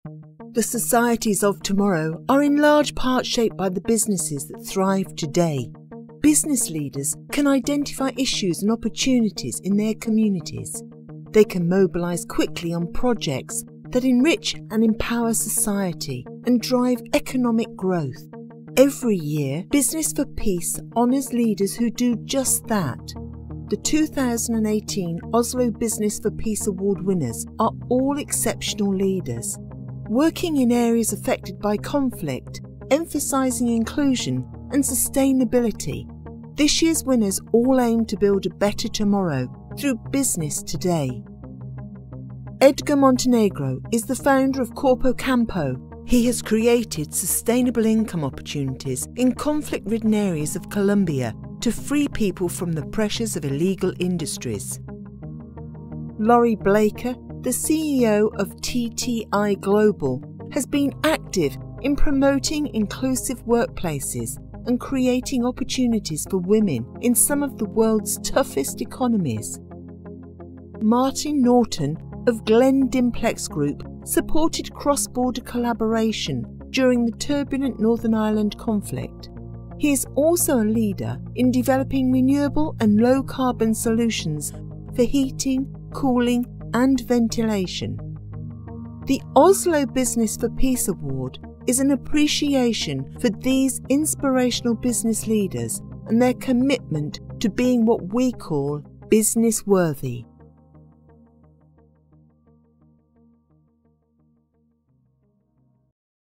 The societies of tomorrow are in large part shaped by the businesses that thrive today. Business leaders can identify issues and opportunities in their communities. They can mobilise quickly on projects that enrich and empower society and drive economic growth. Every year, Business for Peace honours leaders who do just that. The 2018 Oslo Business for Peace Award winners are all exceptional leaders, working in areas affected by conflict, emphasising inclusion and sustainability. This year's winners all aim to build a better tomorrow through business today. Edgar Montenegro is the founder of Corpocampo. He has created sustainable income opportunities in conflict-ridden areas of Colombia to free people from the pressures of illegal industries. Laurie Blaker, the CEO of TTi Global, has been active in promoting inclusive workplaces and creating opportunities for women in some of the world's toughest economies. Martin Naughton of Glen Dimplex Group supported cross-border collaboration during the turbulent Northern Ireland conflict. He is also a leader in developing renewable and low-carbon solutions for heating, cooling and ventilation. The Oslo Business for Peace Award is an appreciation for these inspirational business leaders and their commitment to being what we call business-worthy.